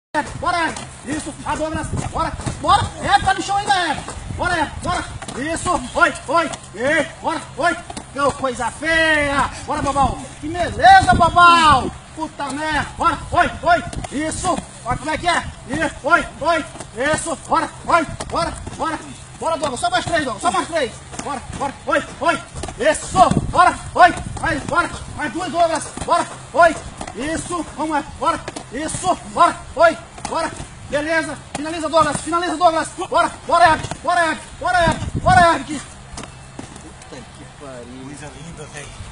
Bora, isso, a Douglas, bora, bora, tá no chão ainda, bora, bora, isso, oi, ei, bora, oi, que coisa feia, bora, Bobal, que beleza, Bobal, puta merda, bora, oi, isso, olha como é que é, oi, isso, bora, bora, Douglas, só mais três, bora, oi, isso, bora, vai, bora, mais duas, Douglas, bora, oi, isso, vamos lá, bora, isso, bora, oi, bora, beleza, finaliza, Douglas, bora, Eric. Puta que pariu. Coisa linda, velho.